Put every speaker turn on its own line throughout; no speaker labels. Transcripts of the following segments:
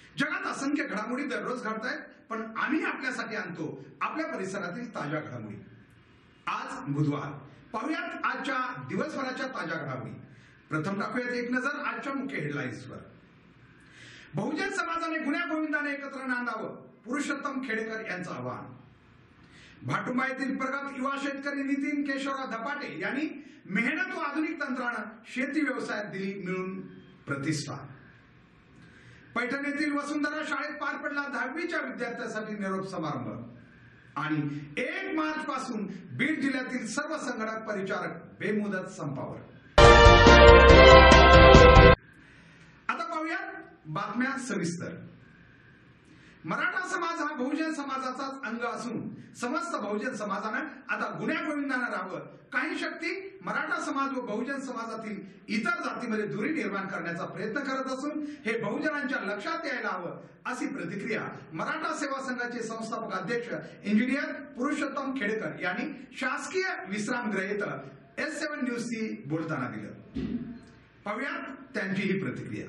जगात असंख्य घडामोडी दररोज घडतायत, पण आम्ही आपल्यासाठी आणतो आपल्या परिसरातील ताज्या घडामोडी। आज बुधवार, पाहुयात आजच्या दिवसभराच्या ताज्या घडामोडी। प्रथम टाकूयात एक नजर आजच्या मुख्य हेडलाईन्सवर। बहुजन समाजाने गुण्या गोविंदाने एकत्र नांदावं, पुरुषोत्तम खेडेकर यांचं आवाहन। भाटुंबा येथील प्रगत युवा शेतकरी नितीन केशवराव धपाटे यांनी मेहनत व आधुनिक तंत्राने शेती व्यवसायात दिली मिळून प्रतिष्ठा। पैठण येथील वसुंधरा शाळेत पार पडला 10वीच्या विद्यार्थ्यांसाठी निरोप समारंभ। आणि 1 मार्च पासून बीड जिल्ह्यातील सर्व संगणक परिचारक बेमुदत संपावर। आता पाहूयात बातम्या सविस्तर। मराठा समाज हा बहुजन समाजाचाच अंग असून समस्त बहुजन समाजाने आता गुण्या गोविंदाने राहावं। काही शक्ती मराठा समाज व बहुजन समाजातील इतर जातीमध्ये दुरी निर्माण करण्याचा प्रयत्न करत असून हे बहुजनांच्या लक्षात यायला हवं, अशी प्रतिक्रिया मराठा सेवा संघाचे संस्थापक अध्यक्ष इंजिनियर पुरुषोत्तम खेडेकर यांनी शासकीय विश्रामगृह येथे S7 न्यूजशी बोलताना दिलं। पाहूयात त्यांची ही प्रतिक्रिया।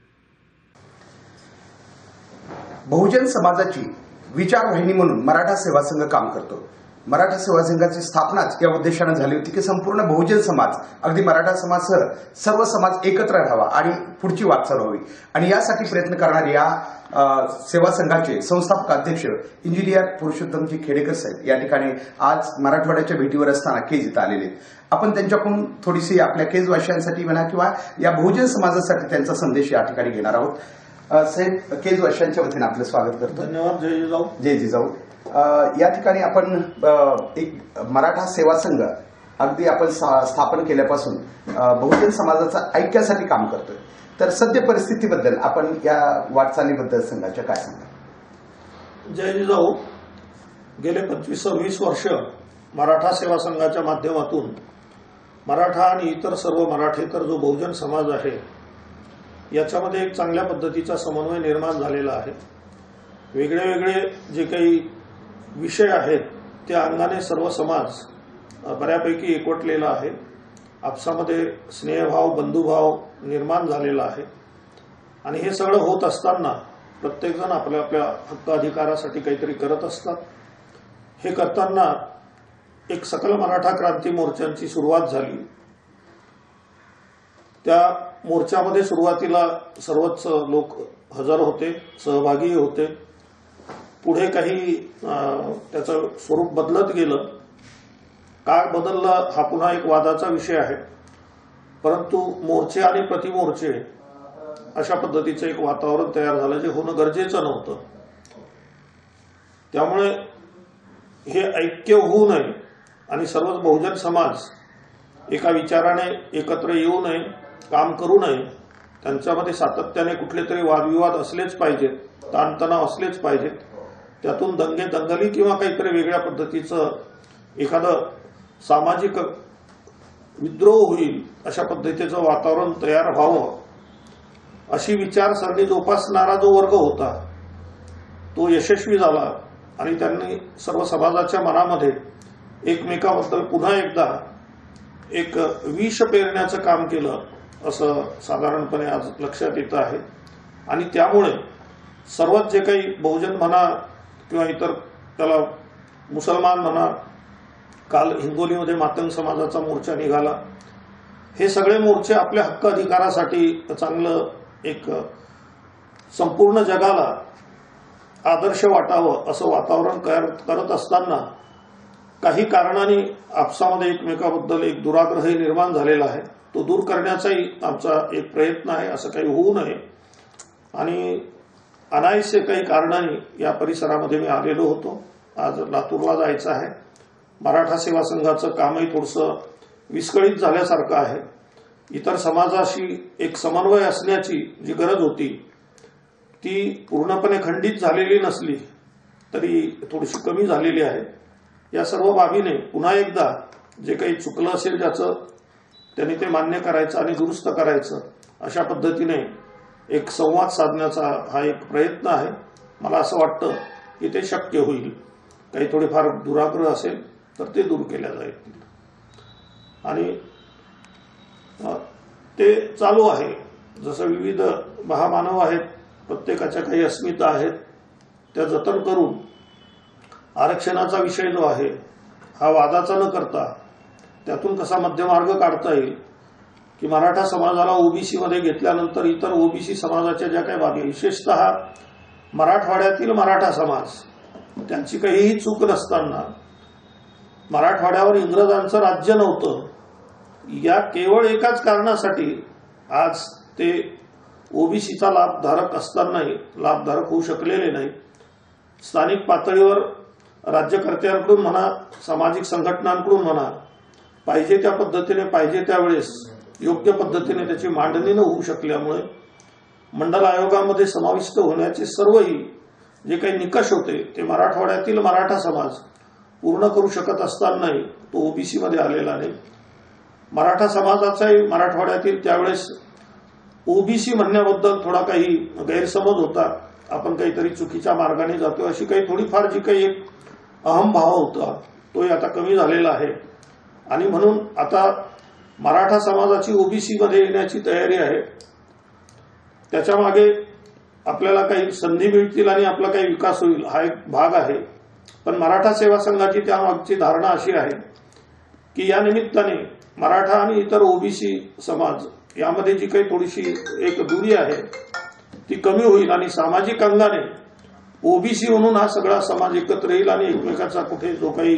बहुजन समाजाची विचारवाहिनी म्हणून मराठा सेवा संघ काम करतो। मराठा सेवा संघाची स्थापनाच या उद्देशाने झाली होती की संपूर्ण बहुजन समाज, अगदी मराठा समाजासह सर्व समाज एकत्र राहावा आणि पुढची वाटचाल व्हावी, आणि यासाठी प्रयत्न करणारे या सेवा संघाचे संस्थापक अध्यक्ष इंजिनियर पुरुषोत्तमजी खेडेकर साहेब या ठिकाणी आज मराठवाड्याच्या भेटीवर असताना केज इथं आलेले। आपण त्यांच्याकडून थोडीशी आपल्या केज वासियांसाठी म्हणा किंवा या बहुजन समाजासाठी त्यांचा संदेश या ठिकाणी घेणार आहोत। साहेब, केज वर्षांच्या वतीने आपलं स्वागत करतो।
धन्यवाद। जय जिजाऊ।
जय जिजाऊ। या ठिकाणी आपण एक मराठा सेवा संघ अगदी आपण स्थापन केल्यापासून बहुजन समाजाचा ऐक्यासाठी काम करतोय, तर सद्य परिस्थितीबद्दल आपण या वाटचालीबद्दल संघाच्या काय सांगा?
जय जिजाऊ। गेले 25-26 वर्ष मराठा सेवा संघाच्या माध्यमातून मराठा आणि इतर सर्व मराठेतर जो बहुजन समाज आहे याच्यामध्ये एक चांगल्या पद्धतीचा समन्वय निर्माण झालेला आहे। वेगळे वेगळे जे काही विषय आहेत त्या अंगाने सर्व समाज बऱ्यापैकी एकवटलेला आहे। आपसामध्ये स्नेहभाव, बंधुभाव निर्माण झालेला आहे, आणि हे सगळं होत असताना प्रत्येकजण आपल्या आपल्या हक्क अधिकारासाठी काहीतरी करत असतात। हे करताना एक सकल मराठा क्रांती मोर्चांची सुरुवात झाली। त्या मोर्चामध्ये सुरुवातीला सर्वच लोक हजर होते, सहभागी होते। पुढे काही त्याचं स्वरूप बदलत गेलं, काळ बदलला हा पुन्हा एक वादाचा विषय आहे, परंतु मोर्चे आणि प्रतिमोर्चे अशा पद्धतीचं एक वातावरण तयार झालं जे होणं गरजेचं नव्हतं। त्यामुळे हे ऐक्य होऊ नये आणि सर्वच बहुजन समाज एका विचाराने एकत्र येऊ नये, काम करू नये, त्यांच्यामध्ये सातत्याने कुठले तरी वादविवाद असलेच पाहिजेत, ताणतणाव असलेच पाहिजेत, त्यातून दंगे दंगली किंवा काहीतरी वेगळ्या पद्धतीचं एखादं सामाजिक विद्रोह होईल अशा पद्धतीचं वातावरण तयार व्हावं अशी विचारसरणी जोपासणारा जो वर्ग होता तो यशस्वी झाला, आणि त्यांनी सर्व समाजाच्या मनामध्ये एकमेकाबद्दल पुन्हा एकदा एक विष पेरण्याचं काम केलं असं साधारणपणे आज लक्षात येतं आहे। आणि त्यामुळे सर्वच जे काही बहुजन म्हणा किंवा इतर त्याला मुसलमान म्हणा, काल हिंगोलीमध्ये मातंग समाजाचा मोर्चा निघाला, हे सगळे मोर्चे आपल्या हक्क अधिकारासाठी चांगलं एक संपूर्ण जगाला आदर्श वाटावं असं वातावरण करत असताना काही कारणाने आपसामध्ये एकमेकाबद्दल एक दुराग्रह निर्माण झालेला आहे। तो दूर करण्याचाही आमचा एक प्रयत्न आहे, असं काही होऊ नये। आणि अनायसे काही कारणाने या परिसरामध्ये मी आलेलो होतो। आज लातूरला जायचं आहे। मराठा सेवा संघाचं कामही थोडंसं विस्कळीत झाल्यासारखं आहे। इतर समाजाशी एक समन्वय असण्याची जी गरज होती ती पूर्णपणे खंडित झालेली नसली तरी थोडीशी कमी झालेली आहे। या सर्व बाबीने पुन्हा एकदा जे काही चुकलं असेल त्याचं त्यांनी ते मान्य करायचं आणि दुरुस्त करायचं, अशा पद्धतीने एक संवाद साधण्याचा हा एक प्रयत्न आहे। मला असं वाटतं की ते शक्य होईल। काही थोडेफार दुराग्रह असेल तर ते दूर केल्या जाईल, आणि ते चालू आहे। जसं विविध महामानव आहेत प्रत्येकाच्या काही अस्मिता आहेत त्या जतन करून आरक्षणाचा विषय जो आहे हा वादाचा न करता त्यातून कसा मध्यमार्ग काढता येईल की मराठा समाजाला ओबीसी मध्ये घेतल्यानंतर इतर ओबीसी समाजाच्या ज्या काही बाबी विशेषतः मराठवाड्यातील मराठा समाज त्यांची काहीही चूक नसताना मराठवाड्यावर इंग्रजांचं राज्य नव्हतं या केवळ एकाच कारणासाठी आज ते ओबीसीचा लाभधारक असतानाही लाभधारक होऊ शकलेले नाही. स्थानिक पातळीवर राज्यकर्त्यांकडून म्हणा सामाजिक संघटनांकडून म्हणा पाहिजे त्या पद्धतीने पाहिजे त्यावेळेस योग्य पद्धतीने त्याची मांडणी न होऊ शकल्यामुळे मंडल आयोगामध्ये समाविष्ट होण्याचे सर्वही जे काही निकष होते ते मराठवाड्यातील मराठा समाज पूर्ण करू शकत असतानाही तो ओबीसी मध्ये आलेला नाही. मराठा समाजाचाही मराठवाड्यातील त्यावेळेस ओबीसी म्हणण्याबद्दल थोडा काही गैरसमज होता. आपण काहीतरी चुकीच्या मार्गाने जातो अशी काही थोडीफार जी काही एक अहमभाव होता तोही आता कमी झालेला आहे आणि म्हणून आता मराठा समाजाची ओबीसी मध्ये येण्याची तयारी आहे. त्याच्या मागे आपल्याला काही संधी मिळतील आणि आपला काही विकास होईल हा एक भाग आहे. पण मराठा सेवा संघाची त्यामागची धारणा अशी आहे की या निमित्ताने मराठा आणि इतर ओबीसी समाज यामध्ये जी काही थोडीशी एक दुरी आहे ती कमी होईल आणि सामाजिक अंगाने ओबीसी म्हणून हा सगळा समाज एकत्र येईल आणि एकमेकाचा कुठे जो काही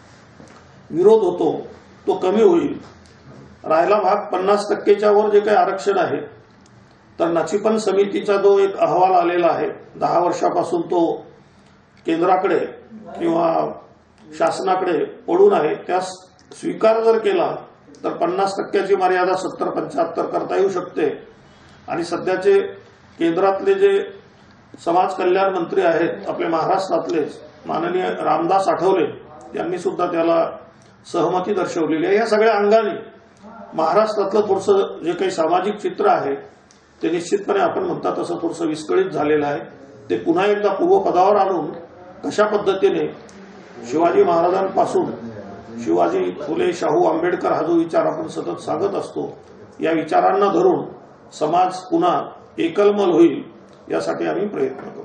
विरोध होतो तो कमी होईल. राहिला भाग 50%च्या वर जे काही आरक्षण आहे तर नचिपन समितीचा जो एक अहवाल आलेला आहे 10 वर्षापासून तो केंद्राकडे किंवा शासनाकडे पडून आहे त्या स्वीकार जर केला तर 50%ची मर्यादा 70-75 करता येऊ शकते. आणि सध्याचे केंद्रातले जे समाज कल्याण मंत्री आहेत आपले महाराष्ट्रातलेच माननीय रामदास आठवले यांनी सुद्धा त्याला सहमती दर्शवलेली आहे. या सगळ्या अंगाने महाराष्ट्रातलं थोडंसं जे काही सामाजिक चित्र आहे ते निश्चितपणे आपण म्हणता तसं थोडंसं विस्कळीत झालेलं आहे. ते पुन्हा एकदा पूर्वपदावर आणून कशा पद्धतीने शिवाजी महाराजांपासून शिवाजी फुले शाहू आंबेडकर हा जो विचार आपण सतत सांगत असतो या विचारांना धरून समाज पुन्हा एकलमल होईल यासाठी आम्ही प्रयत्न करू.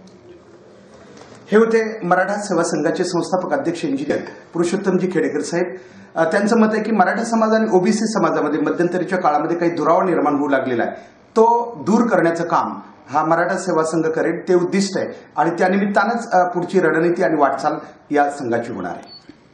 हे होते मराठा सेवा संघाचे संस्थापक अध्यक्ष इंजिनियर पुरुषोत्तमजी खेडेकर साहेब. त्यांचं मत आहे की मराठा समाज आणि ओबीसी समाजामध्ये मध्यंतरीच्या काळामध्ये काही दुरावा निर्माण होऊ लागलेला आहे तो दूर करण्याचं काम हा मराठा सेवा संघ करेल ते उद्दिष्ट आहे आणि त्यानिमित्तानंच पुढची रणनीती आणि वाटचाल या संघाची होणार आहे.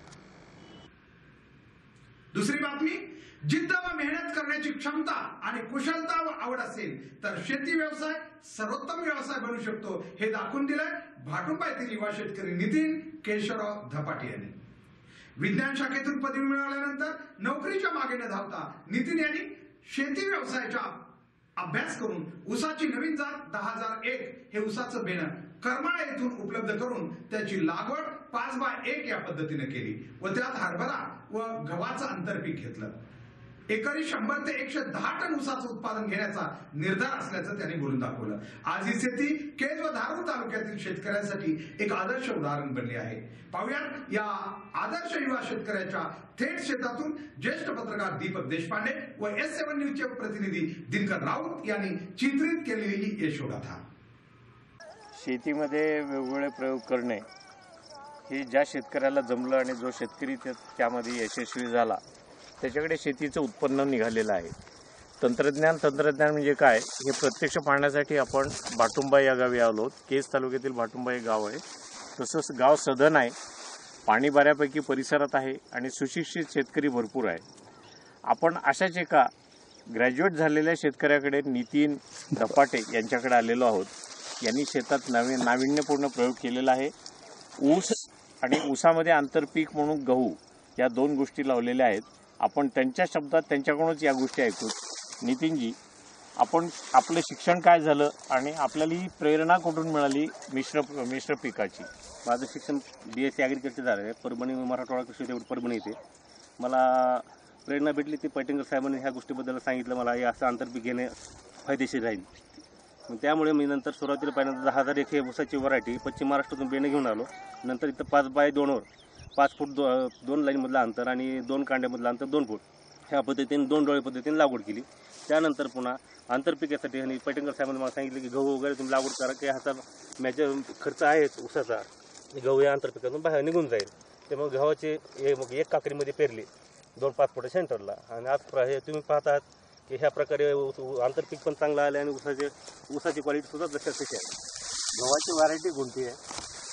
दुसरी बातमी, जिद्द व मेहनत करण्याची क्षमता आणि कुशलता व आवड असेल तर शेती व्यवसाय सर्वोत्तम व्यवसाय बनू शकतो हे दाखवून दिलंय भाटुंबा येथील युवा शेतकरी नितीन केशवराव धपाटे यांनी. विज्ञान शाखेतून पदवी मिळवल्यानंतर नोकरीच्या मागे न धावता नितीन यांनी शेती व्यवसायाचा अभ्यास करून ऊसाची नवीन जात 10,001 हे ऊसाचं बेणं करमाळा येथून उपलब्ध करून त्याची लागवड 5x1 या पद्धतीने केली व त्यात हरभरा व गव्हाचं आंतरपीक घेतलं. एकरी 100 ते 110 टन ऊसाचं उत्पादन घेण्याचा निर्धार असल्याचं त्यांनी बोलून दाखवलं. आज ही शेती केज व धारूर तालुक्यातील शेतकऱ्यांसाठी एक आदर्श उदाहरण बनली आहे. पाहुयात या आदर्श युवा शेतकऱ्याच्या थेट शेतातून ज्येष्ठ पत्रकार दीपक देशपांडे व S7 न्यूजचे प्रतिनिधी दिनकर राऊत यांनी चित्रित केलेली ही यशोगाथा.
शेतीमध्ये वेगवेगळे प्रयोग करणे हे ज्या शेतकऱ्याला जमलं आणि जो शेतकरी त्यामध्ये यशस्वी झाला त्याच्याकडे शेतीचं उत्पन्न निघालेलं आहे. तंत्रज्ञान म्हणजे काय हे प्रत्यक्ष पाहण्यासाठी आपण भाटुंबा या गावी आलो. केज तालुक्यातील भाटुंबा हे गाव आहे. तसंच गाव सधन आहे, पाणी बऱ्यापैकी परिसरात आहे आणि सुशिक्षित शेतकरी भरपूर आहे. आपण अशाच एका ग्रॅज्युएट झालेल्या शेतकऱ्याकडे नितीन धपाटे यांच्याकडे आलेलो आहोत. यांनी शेतात नाविन्यपूर्ण प्रयोग केलेला आहे. ऊस आणि ऊसामध्ये आंतरपीक म्हणून गहू या 2 गोष्टी लावलेल्या आहेत. आपण त्यांच्या शब्दात त्यांच्याकडूनच या गोष्टी ऐकू. नितीनजी, आपण आपलं शिक्षण काय झालं आणि आपल्याला ही प्रेरणा कुठून मिळाली मिश्र पिकाची?
माझं शिक्षण BSc ॲग्रिकल्चर झालं आहे. परभणी मराठवाडा कृषी विद्यापीठ परभणी येते. मला प्रेरणा भेटली ती पैठणकर साहेबांनी ह्या गोष्टीबद्दल सांगितलं मला हे असं आंतरपीक घेणे फायदेशीर राहील. मग त्यामुळे मी नंतर सुरुवातीला पहिल्यांदा 10,001 हे ऊसाची व्हरायटी पश्चिम महाराष्ट्रातून बेणं घेऊन आलो. नंतर इथं 5x2 5 फूट 2 लाईनमधलं अंतर आणि 2 कांड्यामधलं अंतर 2 फूट ह्या पद्धतीने 2 डोळे पद्धतीने लागवड केली. त्यानंतर पुन्हा आंतरपिकासाठी आणि पैठणकर साहेबांनी मला सांगितलं की गहू वगैरे तुम्ही लागवड करा, की ह्याचा मॅच खर्च आहेच ऊसाचा, गहू या आंतरपिकातून बाहेर निघून जाईल. ते मग गव्हाचे मग 1 काकडीमध्ये पेरली 2-5 फुट सेंटरला. आणि आज हे तुम्ही पाहतात की ह्या प्रकारे आंतरपीक पण चांगलं आलं आणि ऊसाची क्वालिटी सुद्धा जशी तशी आहे.
गव्हाची व्हरायटी कोणती आहे?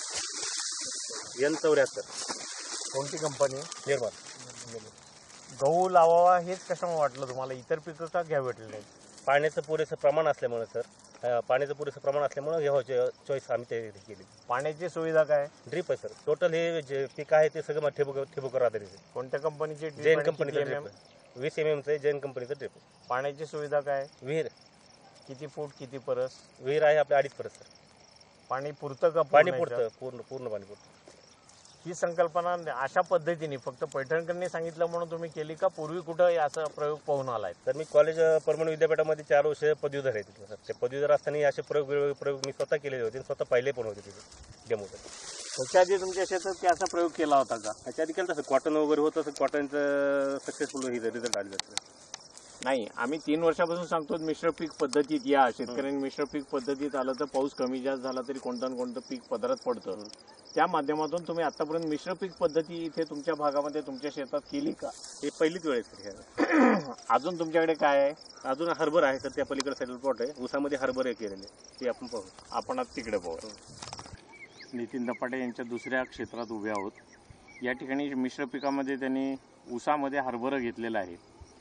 N74
कोणती कंपनी?
निर्माण.
गहू लावावा हेच कशामुळे वाटलं तुम्हाला? इतर पिकं का घ्यावी वाटली नाही?
पाण्याचं पुरेसं प्रमाण असल्यामुळे सर, पाण्याचं पुरेसं प्रमाण असल्यामुळे गव्हाची चॉईस आम्ही ते केली.
पाण्याची सुविधा काय?
ड्रीप आहे सर. टोटल हे जे पीक आहे ते सगळं ठिबक आधारित आहे.
कोणत्या कंपनीचे?
जैन कंपनीचं ड्रीप आहे. 20 mm आहे जैन कंपनीचं ड्रीप.
पाण्याची सुविधा काय?
विहीर.
किती फूट किती परस?
विहीर आहे आपल्या 2.5 परस सर.
पाणी पुरतं का?
पाणी पुरतं, पूर्ण पाणी पुरतं.
ही संकल्पना अशा पद्धतीने फक्त पैठणकरांनी सांगितलं म्हणून तुम्ही केली का पूर्वी कुठं असा प्रयोग पाहून आलाय?
तर मी कॉलेज परभणी विद्यापीठामध्ये 4 वर्ष पदवीधर आहे तिथं सर. ते पदवीधर असताना असे प्रयोग मी स्वतः केलेले होते, स्वतः पाहिले पण होते तिथे डेमोसाठी.
त्याच्या आधी तुमच्या शेतात की असा प्रयोग केला होता का?
त्याच्या आधी केलं तसं कॉटन वगैरे होतं, कॉटनचं सक्सेसफुल रिझल्ट आलेलं सर.
नाही, आम्ही 3 वर्षापासून सांगतो मिश्र पीक पद्धतीत या. शेतकऱ्यांनी मिश्र पीक पद्धतीत आलं तर पाऊस कमी जास्त झाला तरी कोणतं ना कोणतं पीक पदरात पडतं. त्या माध्यमातून तुम्ही आतापर्यंत मिश्र पीक पद्धती इथे तुमच्या भागामध्ये तुमच्या शेतात केली का?
हे पहिलीच वेळ आहे सर.
अजून तुमच्याकडे काय आहे?
अजून हरभर आहे सर, त्या पलीकडे साईडला प्लॉट आहे. ऊसामध्ये हरभर आहे केलेले, ते आपण पाहू.
आपण आज तिकडे पाहू. नितीन दपाटे यांच्या दुसऱ्या क्षेत्रात उभे आहोत. या ठिकाणी मिश्र पिकामध्ये त्यांनी ऊसामध्ये हरभरा घेतलेला आहे.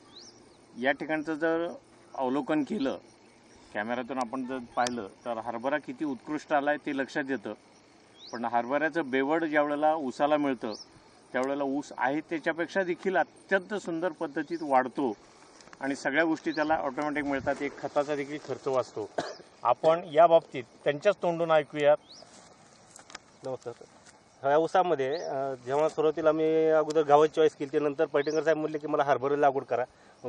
या ठिकाणचं जर अवलोकन केलं, कॅमेऱ्यातून आपण जर पाहिलं तर हरभरा किती उत्कृष्ट आला आहे ते लक्षात येतं. पण हरभऱ्याचं बेवड ज्या वेळेला ऊसाला मिळतं त्यावेळेला ऊस आहे त्याच्यापेक्षा देखील अत्यंत सुंदर पद्धतीत वाढतो आणि सगळ्या गोष्टी त्याला ऑटोमॅटिक मिळतात. एक खताचा देखील खर्च वाचतो. आपण या बाबतीत त्यांच्याच तोंडून ऐकूयात.
नमस्कार सर. ह्या ऊसामध्ये जेव्हा सुरुवातीला मी अगोदर गावाची चॉईस केली, त्यानंतर पैठणकर साहेब म्हणले की मला हरभरा लागवड करा.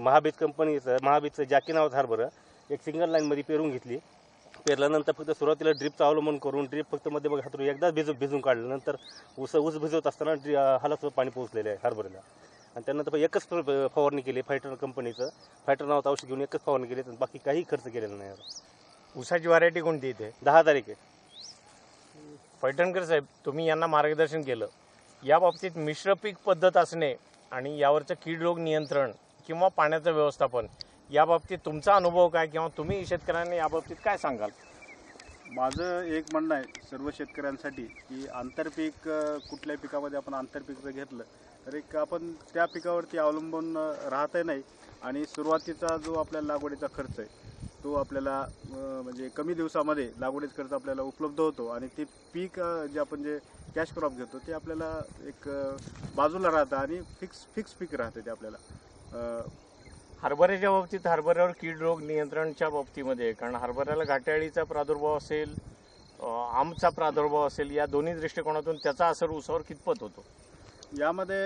महाबीजचं जॅकी नावाचं हरभरा एक सिंगल लाईनमध्ये पेरून घेतली. पेरल्यानंतर फक्त सुरुवातीला ड्रीपचं अवलंबन करून ड्रीप फक्त मध्ये मग हातरून एकदाच भिजून काढलं. नंतर ऊस भिजवत असताना हाला सुद्धा पाणी पोहोचलेलं आहे हरभऱ्याला. आणि त्यानंतर एकच फवारणी केली, फायटर कंपनीचं फायटर नावाचं औषध घेऊन एकच फवारणी केली, बाकी काही खर्च केलेला नाही.
ऊसाची व्हरायटी कोणती इथे?
10 तारीख आहे.
पैठणकर साहेब, तुम्ही यांना मार्गदर्शन केलं. या बाबतीत मिश्र पीक पद्धत असणे आणि यावरचं कीड रोग नियंत्रण किंवा पाण्याचं व्यवस्थापन या बाबतीत तुमचा अनुभव काय, किंवा तुम्ही शेतकऱ्यांना या बाबतीत काय सांगाल?
माझं एक म्हणणं आहे सर्व शेतकऱ्यांसाठी की आंतरपीक कुठल्याही पिकामध्ये आपण आंतरपीक जर घेतलं तर एक आपण त्या पिकावरती अवलंबून राहतही नाही आणि सुरुवातीचा जो आपल्या लागवडीचा खर्च आहे तो आपल्याला म्हणजे कमी दिवसामध्ये लागवडीचा खर्च आपल्याला उपलब्ध होतो आणि ते पीक जे आपण जे कॅश क्रॉप घेतो ते आपल्याला एक बाजूला राहतं आणि फिक्स पीक राहतं ते आपल्याला.
हरभऱ्याच्या बाबतीत हरभऱ्यावर कीड रोग नियंत्रणच्या बाबतीमध्ये, कारण हरभऱ्याला घाट्याळीचा प्रादुर्भाव असेल, आमचा प्रादुर्भाव असेल, या दोन्ही दृष्टिकोनातून त्याचा असर ऊसावर कितपत होतो?
यामध्ये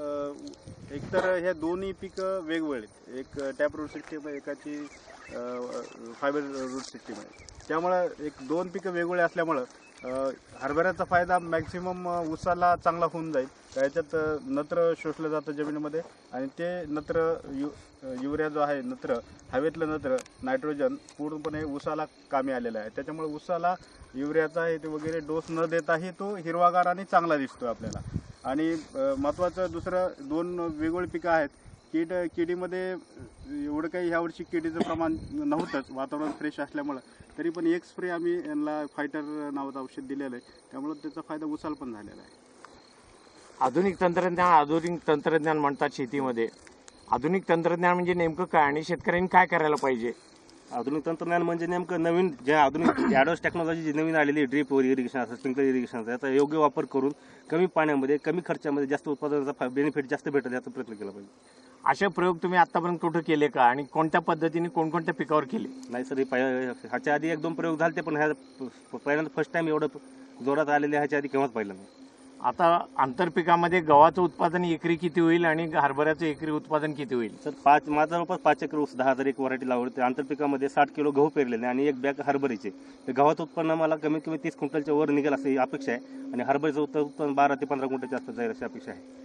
एकतर हे दोन्ही पिकं वेगवेगळे, एक टॅप रूट सिस्टीम आहे, एकाची फायबर रूट सिस्टीम आहे. त्यामुळं एक 2 पिकं वेगवेगळे असल्यामुळं हरभऱ्याचा फायदा मॅक्सिमम ऊसाला चांगला होऊन जाईल. त्याच्यात नत्र शोषलं जातं जमिनीमध्ये आणि ते नत्र युरिया जो आहे नत्र, हवेतलं नत्र नायट्रोजन पूर्णपणे ऊसाला कामी आलेलं आहे. त्याच्यामुळे ऊसाला युरियाचा हे ते वगैरे डोस न देताही तो हिरवागार आणि चांगला दिसतो आपल्याला. आणि महत्त्वाचं दुसरं 2 वेगवेगळी पिकं आहेत. किडीमध्ये एवढं काही ह्यावर्षी किडीचं प्रमाण नव्हतंच, वातावरण फ्रेश असल्यामुळं, तरी पण एक स्प्रे आम्ही यांना फायटर नावाचं औषध दिलेलं आहे. त्यामुळं त्याचा फायदा ऊसाला पण झालेला आहे.
आधुनिक तंत्रज्ञान म्हणतात शेतीमध्ये. आधुनिक तंत्रज्ञान म्हणजे नेमकं काय आणि शेतकऱ्यांनी काय करायला पाहिजे?
आधुनिक तंत्रज्ञान म्हणजे नेमकं नवीन जे आधुनिक ॲडव्हान्स टेक्नॉलॉजी जी नवीन आलेली आहे, ड्रीप इरिगेशन असेल, स्प्रिंकलर इरिगेशन, याचा योग्य वापर करून कमी पाण्यामध्ये कमी खर्चामध्ये जास्त उत्पादनाचा बेनिफिट जास्त भेटेल याचा प्रयत्न केला पाहिजे.
असे प्रयोग तुम्ही आतापर्यंत कुठे केले का आणि कोणत्या पद्धतीने कोणकोणत्या पिकावर केले?
नाही सर, ह्याच्या आधी 1-2 प्रयोग झाले पण ह्या पहिल्यांदा फर्स्ट टाइम एवढं जोरात आलेले ह्याच्या आधी केव्हाच पाहिलं नाही.
आता आंतरपिकामध्ये गव्हाचं उत्पादन एकरी किती होईल आणि हरभऱ्याचं एकरी उत्पादन किती होईल?
सर माझा जवळपास 5 एकर ऊस 10 तारीख व्हरायटी लावते. आंतरपिकामध्ये 60 किलो गहू पेरलेले आणि 1 बॅग हरभऱ्याचे. तर गव्हाचं उत्पन्न मला कमीत कमी 30 क्विंटलच्या वर निघेल अशी अपेक्षा आहे आणि हरभऱ्याचं उत्पन्न 12 ते 15 क्विंटलच्या आसपास जाईल अशी अपेक्षा आहे.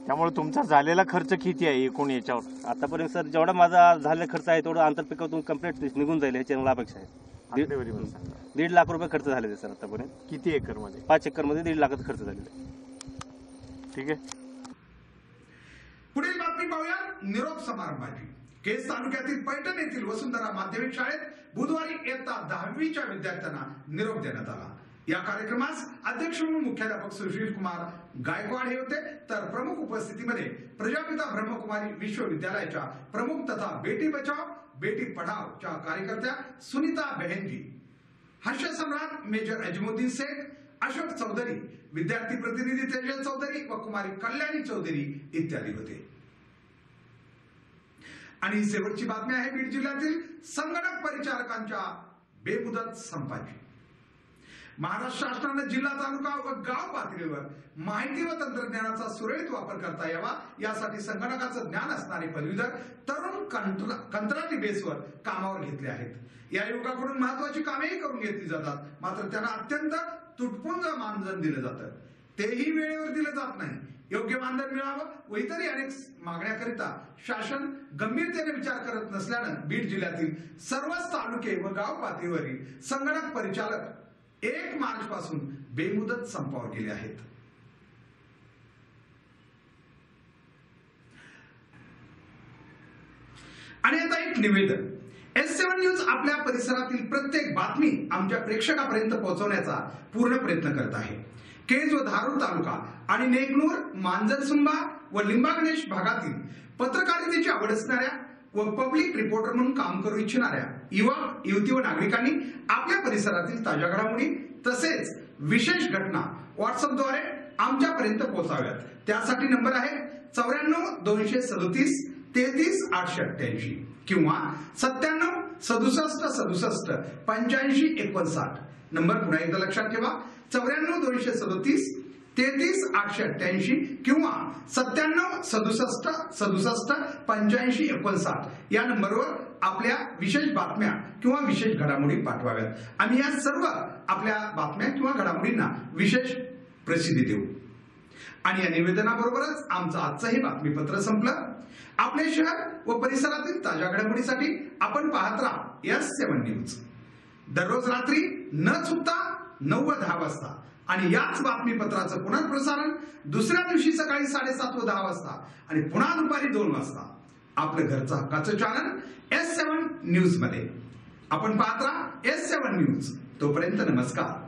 त्यामुळे तुमचा झालेला खर्च किती आहे एकूण याच्यावर?
आतापर्यंत सर जेवढा माझा झालेला खर्च आहे तेवढा आंतरपिकातून कंप्लीट निघून जाईल ह्याची मला अपेक्षा आहे.
आकडेवारी मला सांगा.
1.5 लाख रुपये खर्च झालेले आहे सर आतापर्यंत.
किती एकरमध्ये?
5 एकरमध्ये 1.5 लाखाचा खर्च झालेला आहे.
ठीक आहे.
पुढील बातमी पाहूया निरोप समारंभाची. केज तालुक्यातील पैठण येथील वसुंधरा माध्यमिक शाळेत बुधवारी इयत्ता 10वीच्या विद्यार्थ्यांना निरोप देण्यात आला. या कार्यक्रमास अध्यक्ष म्हणून मुख्याध्यापक सुशील कुमार गायकवाड हे होते, तर प्रमुख उपस्थितीमध्ये प्रजापिता ब्रह्मकुमारी विश्वविद्यालयाच्या प्रमुख तथा बेटी बचाव बेटी पढावच्या कार्यकर्त्या सुनीता बहनजी, हास्य सम्राट मेजर अजमुद्दीन शेख, अशोक चौधरी, विद्यार्थी प्रतिनिधी तेजल चौधरी व कुमारी कल्याणी चौधरी इत्यादी होते. आणि शेवटची बातमी आहे बीड जिल्ह्यातील संगणक परिचारकांच्या बेमुदत संपाची. महाराष्ट्र शासनाने जिल्हा, तालुका व गाव पातळीवर माहिती व तंत्रज्ञानाचा सुरळीत वापर करता यावा यासाठी संगणकाचं ज्ञान असणारे पदवीधर तरुण कंत्राटी बेसवर कामावर घेतले आहेत. या युवकाकडून महत्वाची कामेही करून घेतली जातात, मात्र त्यांना अत्यंत तुटपुंज मानधन दिलं जातं. तेही वेळेवर दिलं जात नाही. योग्य मानधन मिळावं व इतरही अनेक मागण्याकरिता शासन गंभीरतेने विचार करत नसल्यानं बीड जिल्ह्यातील सर्वच तालुके व गाव पातळीवरील संगणक परिचालक 1 मार्च पासून बेमुदत संपावर गेले आहेत. आणि आता एक निवेदन. S7 न्यूज आपल्या परिसरातील प्रत्येक बातमी आमच्या प्रेक्षकापर्यंत पोहोचवण्याचा पूर्ण प्रयत्न करत आहे. केज व धारूर तालुका आणि नेकनूर, मांजरसुंबा व लिंबागणेश भागातील पत्रकारितेची आवड असणाऱ्या व पब्लिक रिपोर्टर म्हणून काम करू इच्छिणाऱ्या युवक, युवती व नागरिकांनी आपल्या परिसरातील ताज्या घडामोडी तसेच विशेष घटना व्हॉट्सअपद्वारे आमच्यापर्यंत पोहोचाव्यात. त्यासाठी नंबर आहे 94 237 33 888 किंवा 97 67 67 85 59. नंबर पुन्हा एकदा लक्षात ठेवा, 94 237 33 888 किंवा 97 67 67 85 59 या नंबरवर आपल्या विशेष बातम्या किंवा विशेष घडामोडी पाठवाव्यात. आम्ही या सर्व आपल्या बातम्या किंवा घडामोडींना विशेष प्रसिद्धी देऊ. आणि या निवेदनाबरोबरच आमचं आजचंही बातमीपत्र संपलं. आपले शहर व परिसरातील ताज्या घडामोडीसाठी आपण पाहत राहा S7 न्यूज. दररोज रात्री न चुकता 9 व 10 वाजता आणि याच बातमीपत्राचं पुनर्प्रसारण दुसऱ्या दिवशी सकाळी 7:30 व 10 वाजता आणि पुन्हा दुपारी 2 वाजता आपलं घरचं हक्काचं चॅनल S7 न्यूज मध्ये. आपण पाहत राहा S7 न्यूज. तोपर्यंत नमस्कार.